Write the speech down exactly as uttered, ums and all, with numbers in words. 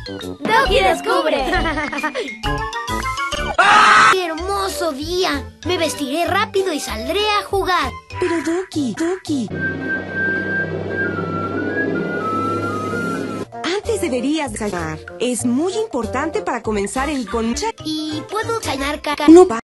¡Doki descubre! ¡Qué hermoso día! Me vestiré rápido y saldré a jugar. Pero Doki, Doki... Antes deberías desayunar. Es muy importante para comenzar el concha. ¿Y puedo cenar caca? No va.